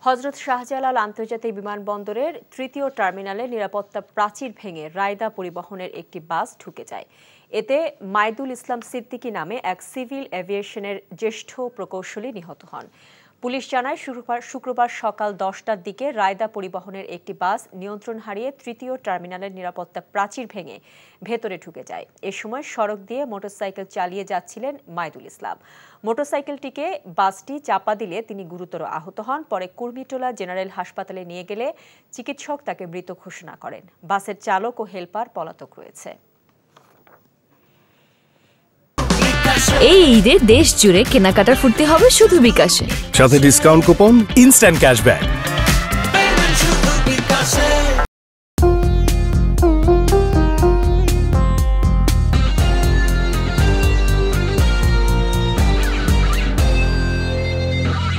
হযরত শাহজালাল আন্তর্জাতিক বিমানবন্দরের তৃতীয় টার্মিনালে নিরাপত্তা প্রাচীর ভেঙে রায়দা পরিবহনের একটি বাস ঢুকে যায়। এতে মাইদুল ইসলাম সিদ্দিকী নামে এক সিভিল এভিয়েশনের জ্যেষ্ঠ প্রকৌশলী নিহত হন। পুলিশ জানায় শুক্রবার সকাল 10টার দিকে রায়দা পরিবহনের একটি বাস নিয়ন্ত্রণ হারিয়ে তৃতীয় টার্মিনালের নিরাপত্তা প্রাচীর ভেঙে ভেতরে ঢুকে যায়। এ সময় সড়ক দিয়ে মোটরসাইকেল চালিয়ে যাচ্ছিলেন মাইদুল ইসলাম। মোটরসাইকেলটিকে বাসটি চাপা দিলে তিনি গুরুতর আহত হন। পরে কুর্মিটোলা জেনারেল হাসপাতালে নিয়ে গেলে চিকিৎসক তাকে মৃত ঘোষণা করেন। বাসের চালক ও হেলপার পলাতক রয়েছে। এই ঈদে দেশ জুড়ে কেনাকাটার ফুর্তি হবে শুধু বিকাশে, সাথে ডিসকাউন্ট কুপন, ইনস্ট্যান্ট ক্যাশব্যাক।